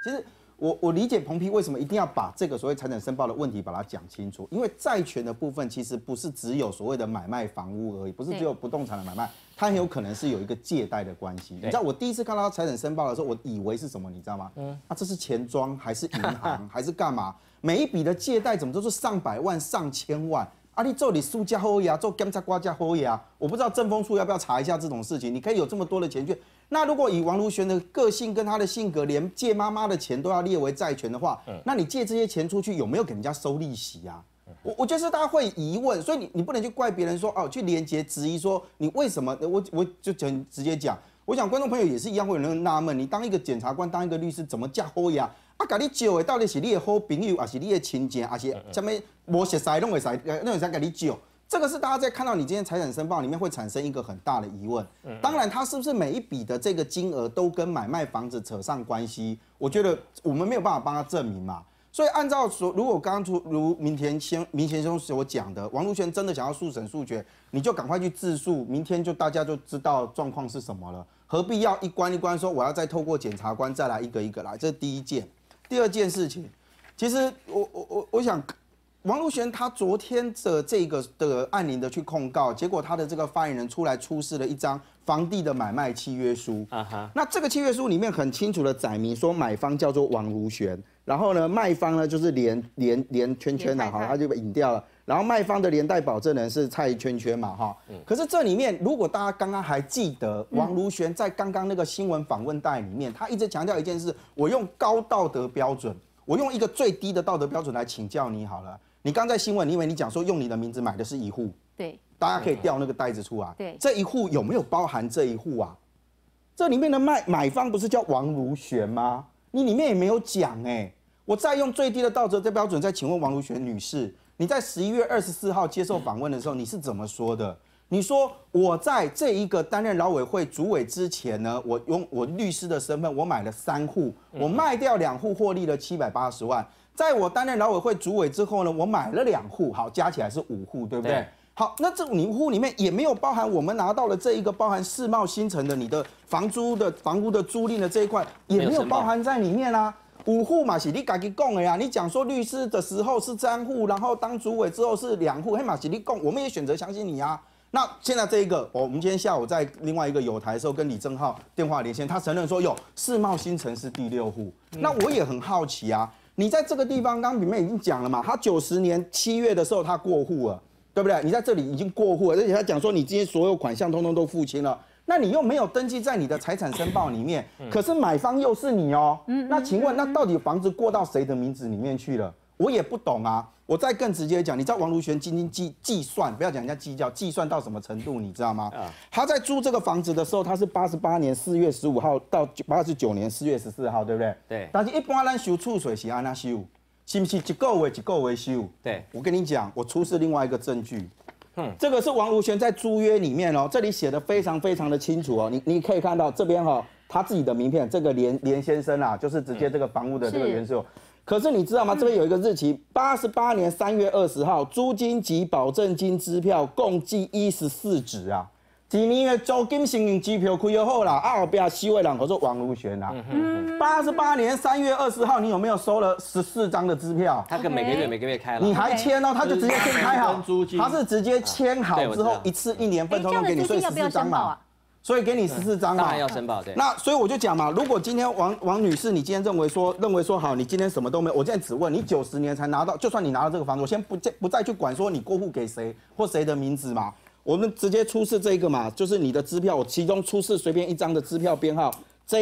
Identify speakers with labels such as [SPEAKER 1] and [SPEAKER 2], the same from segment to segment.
[SPEAKER 1] 其实我理解彭批为什么一定要把这个所谓财产申报的问题把它讲清楚，因为债权的部分其实不是只有所谓的买卖房屋而已，不是只有不动产的买卖，它很有可能是有一个借贷的关系。你知道我第一次看到财产申报的时候，我以为是什么，你知道吗？这是钱庄还是银行还是干嘛？每一笔的借贷怎么都是上百万、上千万？你做你输家后呀，做检察官家后呀，我不知道政风处要不要查一下这种事情？你可以有这么多的钱去，那如果以王如玄的个性跟他的性格，连借妈妈的钱都要列为债权的话，那你借这些钱出去有没有给人家收利息啊？我觉得是大家会疑问，所以你不能去怪别人说去连结质疑说你为什么？我就直接讲，我想观众朋友也是一样会有人纳闷，你当一个检察官，当一个律师，怎么嫁后呀？甲你借的到底是你的好朋友，还是你的亲戚，还是什么无熟识拢会使甲你借？这个是大家在看到你今天财产申报里面会产生一个很大的疑问。当然，它是不是每一笔的这个金额都跟买卖房子扯上关系？我觉得我们没有办法帮他证明嘛。所以按照如果刚刚如明贤兄所讲的，王如玄真的想要速审速决，你就赶快去自诉，明天就大家就知道状况是什么了，何必要一关一关说我要再透过检察官再来一个一个来？这是第一件。第二件事情，其实我想，王如玄他昨天的这个的按铃的去控告，结果他的这个发言人出来出示了一张房地的买卖契约书。那这个契约书里面很清楚的载明说，买方叫做王如玄，然后呢，卖方呢就是连圈圈的哈，他就被引掉了。然后卖方的连带保证人是蔡圈圈嘛哈。可是这里面，如果大家刚刚还记得，王如玄在刚刚那个新闻访问带里面，他一直强调一件事：我用高道德标准，我用一个最低的道德标准来请教你好了。你刚在新闻，因为你讲说用你的名字买的是一户，对，大家可以调那个袋子出来，对，这一户有没有包含这一户啊？这里面的买方不是叫王如玄吗？你里面也没有讲我再用最低的道德标准再请问王如玄女士，你在11月24号接受访问的时候，你是怎么说的？你说我在这一个担任劳委会主委之前呢，我用我律师的身份，我买了3户，我卖掉2户，获利了780万。在我担任劳委会主委之后呢，我买了2户，好，加起来是5户，对不对？好，那这5户里面也没有包含我们拿到了这一个包含世茂新城的你的房屋的租赁的这一块，也没有包含在里面啊。5户嘛是你自己讲的呀，你讲说律师的时候是3户，然后当主委之后是2户，黑马是你讲，我们也选择相信你啊。那现在这一个，我们今天下午在另外一个友台的时候跟李正浩电话连线，他承认说有世茂新城是第6户。那我也很好奇啊，你在这个地方，刚刚里面已经讲了嘛，他90年7月的时候他过户了，对不对？你在这里已经过户了，而且他讲说你这些所有款项通通都付清了。那你又没有登记在你的财产申报里面，可是买方又是你哦。那请问，那到底房子过到谁的名字里面去了？我也不懂啊。我再更直接讲，你知道王如玄斤斤计算，不要讲人家计较，计算到什么程度，你知道吗？他在租这个房子的时候，他是88年4月15号到89年4月14号，对不对？对。但是一般咱收厝税是安那收，是不是一个月收？对。我跟你讲，我出示另外一个证据。这个是王如玄在租约里面哦，这里写的非常非常的清楚哦，你可以看到这边他自己的名片，这个连先生啊，就是直接这个房屋的这个元素。可是你知道吗？这边有一个日期，88年3月20号，租金及保证金支票共计14纸啊。今年的租金承认支票开就好啦，后边收的人可是王如玄啊。88年3月20号，你有没有收了14张的支票？
[SPEAKER 2] 他跟每个月开了，
[SPEAKER 1] 你还签哦，他就直接先开好，他是直接签好之后一次1年份通通给你，所以14张嘛。所以给你14张嘛，
[SPEAKER 2] 当然要申报，对。
[SPEAKER 1] 那所以我就讲嘛，如果今天王女士，你今天认为说好，你今天什么都没有，我现在只问你90年才拿到，就算你拿到这个房子，我先不再去管说你过户给谁或谁的名字嘛，我们直接出示这个嘛，就是你的支票，我其中出示随便一张的支票编号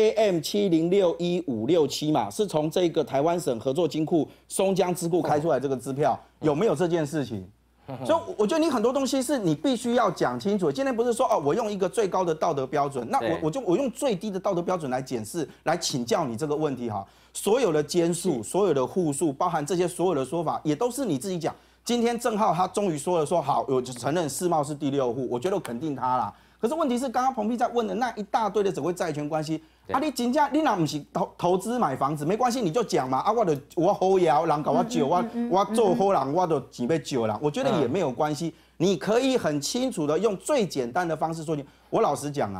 [SPEAKER 1] JM70615567嘛，是从这个台湾省合作金库松江支库开出来这个支票，有没有这件事情？所以我觉得你很多东西是你必须要讲清楚。今天不是说我用一个最高的道德标准，那我用最低的道德标准来检视、来请教你这个问题哈。所有的间数、所有的户数，包含这些所有的说法，也都是你自己讲。今天正浩他终于说了，说好，我就承认世茂是第6户，我觉得我肯定他啦。可是问题是，刚刚彭批在问的那一大堆的所谓债权关系，你真正你若不是投资买房子，没关系，你就讲嘛，我好摇，人搞我借我做好人，我就钱要借人，我觉得也没有关系，你可以很清楚的用最简单的方式说清。我老实讲啊，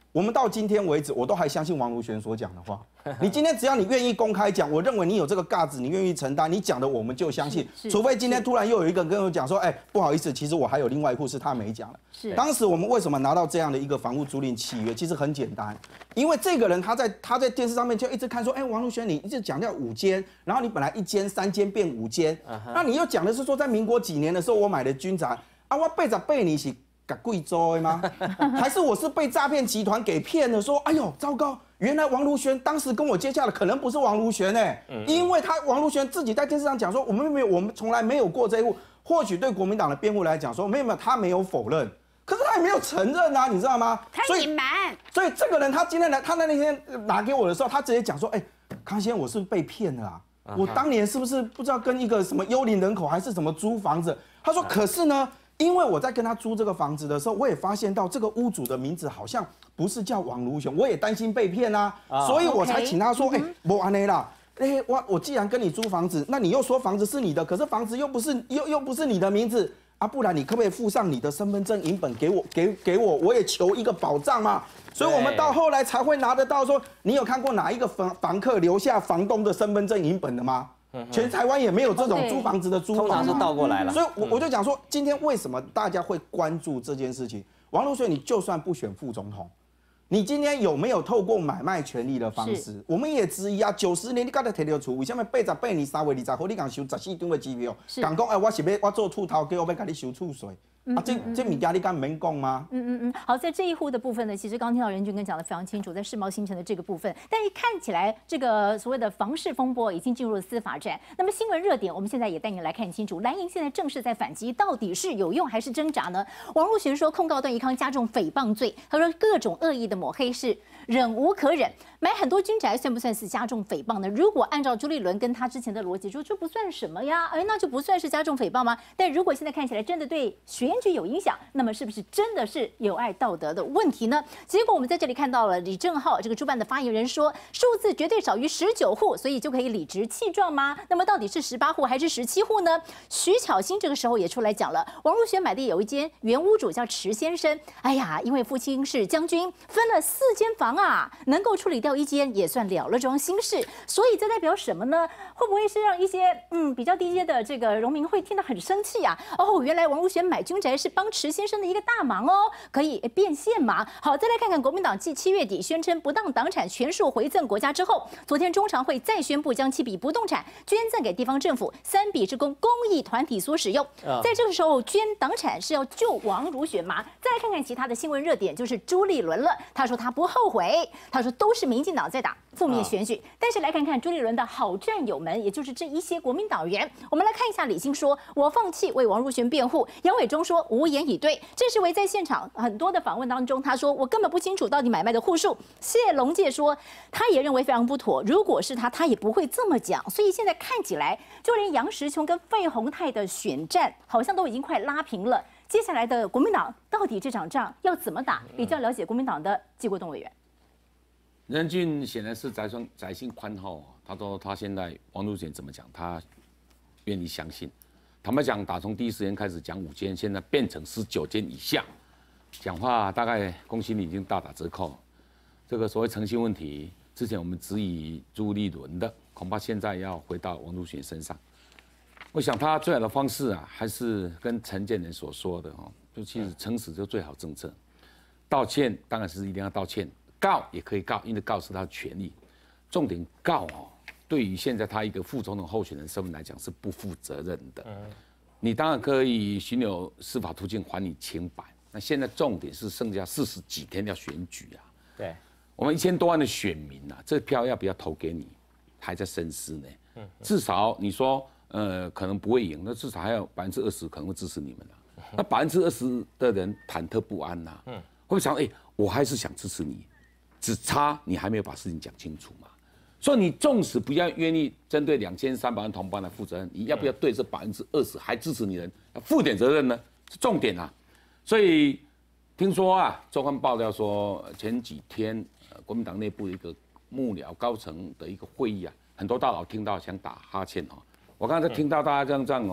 [SPEAKER 1] 我们到今天为止，我都还相信王如玄所讲的话。你今天只要你愿意公开讲，我认为你有这个架子，你愿意承担，你讲的我们就相信。除非今天突然又有一个人跟我讲说，哎，不好意思，其实我还有另外一户是他没讲了。是，当时我们为什么拿到这样的一个房屋租赁契约？其实很简单，因为这个人他在电视上面就一直看说，哎，王如玄你一直讲要5间，然后你本来1间3间变5间，那你又讲的是说在民国几年的时候我买的军宅啊，我88年是。贵州的吗？还是我是被诈骗集团给骗了？说，哎呦，糟糕！原来王如玄当时跟我接洽的可能不是王如玄因为王如玄自己在电视上讲说，我们从来没有过这一户。或许对国民党的辩护来讲说，没有，他没有否认，可是他也没有承认啊，你知道吗？
[SPEAKER 3] 他隐瞒。
[SPEAKER 1] 所以这个人他今天来，他那天拿给我的时候，他直接讲说，哎，康先生，我是不是被骗了啊？我当年是不是不知道跟一个什么幽灵人口还是什么租房子？他说，可是呢。因为我在跟他租这个房子的时候，我也发现到这个屋主的名字好像不是叫王如玄，我也担心被骗啊，所以我才请他说，哎，不安内啦，哎，我既然跟你租房子，那你又说房子是你的，可是房子又不是你的名字啊，不然你可不可以附上你的身份证影本给我，我也求一个保障嘛。所以我们到后来才会拿得到说，你有看过哪一个房客留下房东的身份证影本的吗？全台湾也没有这种租房子的租房，
[SPEAKER 2] 通常是倒过来了。
[SPEAKER 1] 所以我就讲说，今天为什么大家会关注这件事情？王如玄，你就算不选副总统，你今天有没有透过买卖权利的方式？我们也质疑啊，90年你刚才提到出，为什么88年3月20号你讲收14张的机票，讲讲哎，我做厝头，给我要给你收厝税。这物件你敢免讲吗？
[SPEAKER 3] 好，在这一户的部分呢，其实刚听到任俊跟讲的非常清楚，在世贸新城的这个部分，但一看起来这个所谓的房市风波已经进入了司法战。那么新闻热点，我们现在也带你来看清楚，蓝营现在正式在反击，到底是有用还是挣扎呢？王如玄说控告段宜康加重诽谤罪，他说各种恶意的抹黑是忍无可忍。买很多军宅算不算是加重诽谤呢？如果按照朱立伦跟他之前的逻辑说，这不算什么呀，哎，那就不算是加重诽谤吗？但如果现在看起来真的对选举有影响，那么是不是真的是有碍道德的问题呢？结果我们在这里看到了李正皓这个主办的发言人说，数字绝对少于19户，所以就可以理直气壮吗？那么到底是18户还是17户呢？徐巧芯这个时候也出来讲了，王如玄买的有一间原屋主叫池先生，哎呀，因为父亲是将军，分了4间房啊，能够处理掉1间也算了了桩心事，所以这代表什么呢？会不会是让一些比较低阶的这个农民会听得很生气啊？哦，原来王如玄买军宅是帮池先生的一个大忙哦，可以变现嘛？好，再来看看国民党继7月底宣称不当党产全数回赠国家之后，昨天中常会再宣布将7笔不动产捐赠给地方政府，3笔是供公益团体所使用。在这个时候捐党产是要救王如玄吗？再来看看其他的新闻热点，就是朱立伦了。他说他不后悔，他说都是民进党在打负面选举。但是来看看朱立伦的好战友们，也就是这一些国民党员。我们来看一下李兴说，我放弃为王如玄辩护。杨伟忠说无言以对。郑世维在现场很多的访问当中，他说我根本不清楚到底买卖的户数。谢龙介说他也认为非常不妥，如果是他也不会这么讲。所以现在看起来，就连杨时琼跟费鸿泰的选战好像都已经快拉平了。接下来的国民党到底这场仗要怎么打？比较了解国民党的纪国栋委员。
[SPEAKER 4] 任俊显然是宅心宽厚，他说他现在王如玄怎么讲，他愿意相信。坦白讲，打从第一时间开始讲5间，现在变成19间以下，讲话大概公信力已经大打折扣。这个所谓诚信问题，之前我们质疑朱立伦的，恐怕现在要回到王如玄身上。我想他最好的方式啊，还是跟陈建仁所说的就其实诚实就最好政策。道歉当然是一定要道歉。告也可以告，因为告是他的权利。重点告对于现在他一个副总统候选人身份来讲是不负责任的。你当然可以寻有司法途径还你清白。那现在重点是剩下40几天要选举啊。
[SPEAKER 2] 对，
[SPEAKER 4] 我们1000多万的选民啊，这票要不要投给你，还在深思呢。至少你说可能不会赢，那至少还有20%可能会支持你们啊。那20%的人忐忑不安呐。会想我还是想支持你。只差你还没有把事情讲清楚嘛，所以你纵使不要愿意针对2300万同胞来负责任，你要不要对这20%还支持你的人负点责任呢？是重点啊。所以听说啊，周刊爆料说前几天国民党内部一个幕僚高层的一个会议啊，很多大佬听到想打哈欠我刚才听到大家这样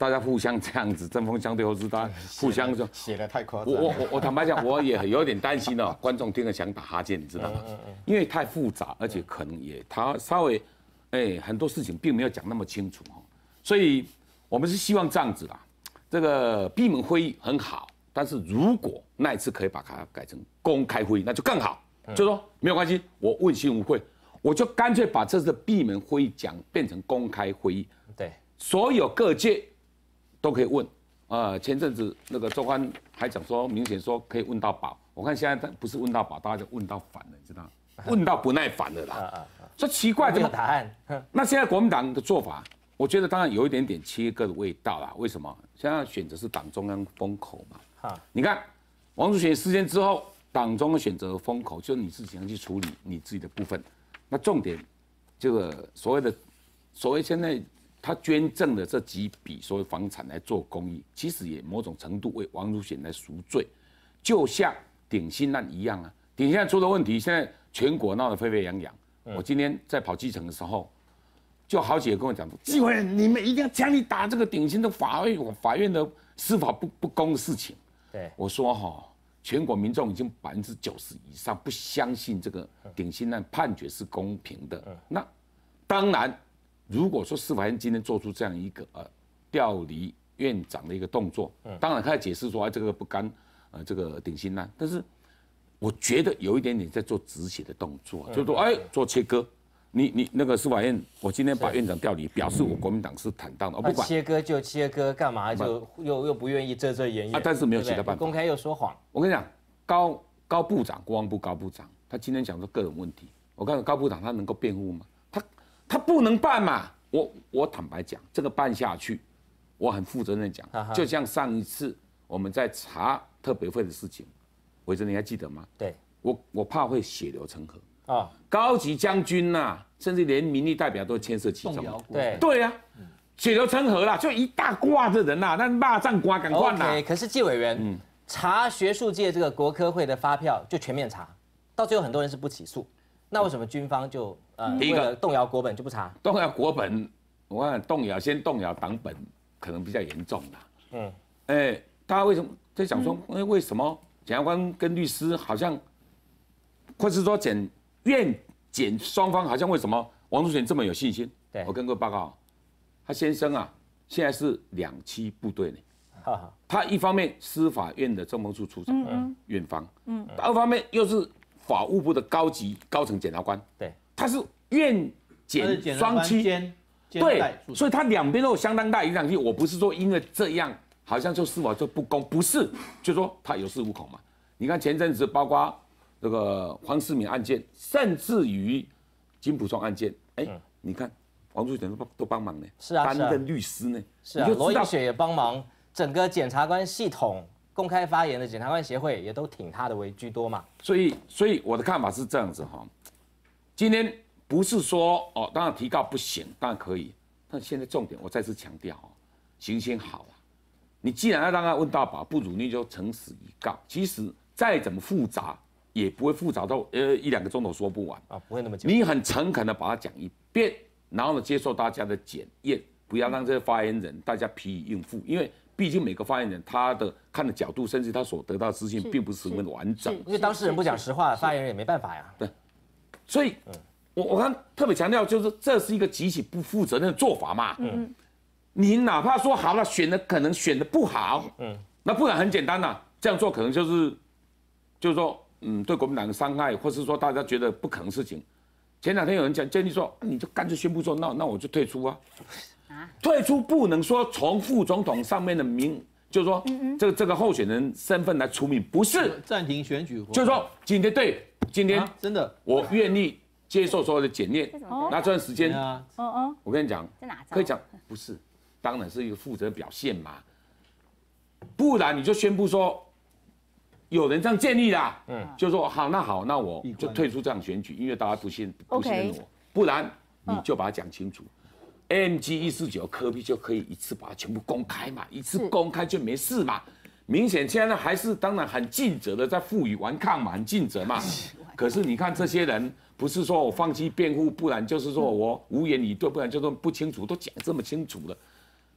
[SPEAKER 4] 大家互相这样子针锋相对，或是大家互相说
[SPEAKER 1] 写的太夸张。
[SPEAKER 4] 我坦白讲，我也有点担心哦，观众听了想打哈欠，你知道吗？因为太复杂，而且可能他稍微很多事情并没有讲那么清楚哦，所以我们是希望这样子啦。这个闭门会议很好，但是如果那一次可以把它改成公开会议，那就更好。就说没有关系，我问心无愧，我就干脆把这次的闭门会议讲变成公开会议。
[SPEAKER 5] 对，
[SPEAKER 4] 所有各界都可以问。前阵子那个周刊还讲说，明显说可以问到饱。我看现在不是问到饱，大家就问到烦了，你知道吗？问到不耐烦了啦。说奇怪，怎么
[SPEAKER 5] 答案？
[SPEAKER 4] 那现在国民党的做法，我觉得当然有一点点切割的味道啦。为什么？现在选择是党中央封口嘛。你看王祖贤事件之后，党中央选择封口，就是你自己要去处理你自己的部分。那重点，这个所谓现在他捐赠的这几笔所谓房产来做公益，其实也某种程度为王祖贤来赎罪，就像鼎新案一样啊。鼎新案出了问题，现在全国闹得沸沸扬扬。我今天在跑基层的时候，就好几个跟我讲说，纪委员，你们一定要强力打这个鼎新的法院的司法不公的事情。
[SPEAKER 5] 对，
[SPEAKER 4] 我说哈。全国民众已经90%以上不相信这个鼎新案判决是公平的。那当然，如果说司法院今天做出这样一个调离院长的一个动作，当然他解释说这个不干这个鼎新案，但是我觉得有一点点在做止血的动作，就是说做切割。你那个司法院，我今天把院长调离，表示我国民党是坦荡的，我不管
[SPEAKER 5] 切割就切割，干嘛就又不愿意遮遮掩掩
[SPEAKER 4] 但是没有其他办法，
[SPEAKER 5] 公开又说谎。
[SPEAKER 4] 我跟你讲，高部长，国防部高部长，他今天讲说个人问题，我告诉高部长，他能够辩护吗？他不能办嘛。我坦白讲，这个办下去，我很负责任讲，就像上一次我们在查特别会的事情，伟哲你还记得吗？
[SPEAKER 5] 对，
[SPEAKER 4] 我怕会血流成河。
[SPEAKER 5] 高
[SPEAKER 4] 级将军呐，甚至连民意代表都牵涉其中。对啊，血流成河啦，就一大挂的人呐，那骂战瓜赶快啦。
[SPEAKER 5] 可是纪委员查学术界这个国科会的发票就全面查，到最后很多人是不起诉，那为什么军方就
[SPEAKER 4] 第一个
[SPEAKER 5] 动摇国本就不查？
[SPEAKER 4] 动摇国本，我看先动摇党本可能比较严重啦。大家为什么在讲说，为什么检察官跟律师好像，或是说院检双方好像为什么王祖贤这么有信心？对，我跟各位报告，他先生啊，现在是2栖部队呢。他一方面司法院的政风处处长，院方，二方面又是法务部的高层检察官，
[SPEAKER 5] 对，
[SPEAKER 4] 他是院检双栖，对，所以他两边都有相当大影响力。我不是说因为这样好像就司法就不公，不是，就说他有恃无恐嘛。你看前阵子包括这个黄世明案件，甚至于金溥聪案件，你看王祖贤都帮忙呢，担任律师呢，
[SPEAKER 5] 是啊，罗英雪也帮忙，整个检察官系统公开发言的检察官协会也都挺他的为居多嘛。
[SPEAKER 4] 所以我的看法是这样子哈，今天不是说当然提告不行，当然可以，但现在重点我再次强调行先好了，你既然要让他问到饱，不如你就诚实以告，其实再怎么复杂。也不会复杂到1-2个钟头说不完
[SPEAKER 5] 不会那么简单。
[SPEAKER 4] 你很诚恳的把它讲一遍，然后呢接受大家的检验，不要让这些发言人大家疲于应付，因为毕竟每个发言人他的看的角度，甚至他所得到的资讯并不是十分完整。
[SPEAKER 5] 因为当事人不讲实话，发言人也没办法呀。
[SPEAKER 4] 对，所以我刚特别强调，就是这是一个极其不负责任的做法嘛。你哪怕说好了，可能选的不好，那不然很简单呐，这样做可能就是说。对国民党的伤害，或是说大家觉得不可能的事情，前2天有人建议说，你就干脆宣布说，那我就退出啊。退出不能说从副总统上面的就是说这个候选人身份来出名，不是
[SPEAKER 6] 暂停选举，
[SPEAKER 4] 就是说今天
[SPEAKER 6] 真的
[SPEAKER 4] 我愿意接受所有的检验，那这段时间，我跟你讲，可以讲不是，当然是一个负责表现嘛，不然你就宣布说。有人这样建议啦，就说好，那我就退出这场选举，因为大家不信任我，不然你就把它讲清楚。AMG 149科比就可以一次把它全部公开嘛，一次公开就没事嘛。明显现在还是当然很尽责的在负隅顽抗嘛，很尽责嘛。可是你看这些人，不是说我放弃辩护，不然就是说我无言以对，不然就是不清楚，都讲这么清楚了。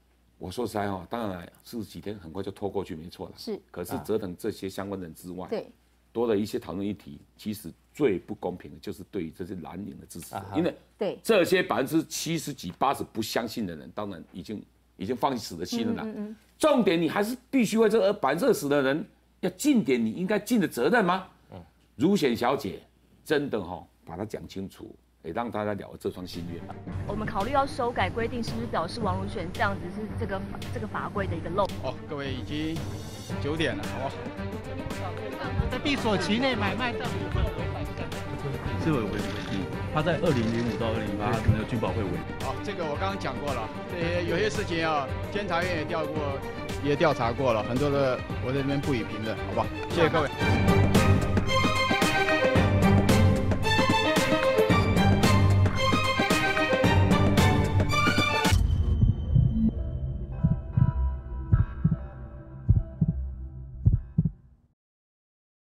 [SPEAKER 4] 我说实在话，当然40几天很快就拖过去，没错了。
[SPEAKER 3] 是。
[SPEAKER 4] 可是折腾这些相关人之外，
[SPEAKER 3] 对，
[SPEAKER 4] 多了一些讨论议题，其实最不公平的就是对于这些蓝营的支持者，因为
[SPEAKER 3] 对
[SPEAKER 4] 这些70%几80%不相信的人，当然已经放死了心了啦。重点你还是必须为这20%的人要尽点你应该尽的责任吗？如贤小姐真的把它讲清楚。也让大家了这双心愿。
[SPEAKER 6] 我们考虑要修改规定，是不是表示王如玄这样子是这个法规的一个漏？
[SPEAKER 7] 各位已经9点了，好不好？
[SPEAKER 8] 在闭锁期内买卖账户会违反是违规定，他在2005到2008那个军保会违。
[SPEAKER 7] 这个我刚刚讲过了，有些事情监察院也调查过了，很多的我在这边不予评论，好不好？谢谢各位。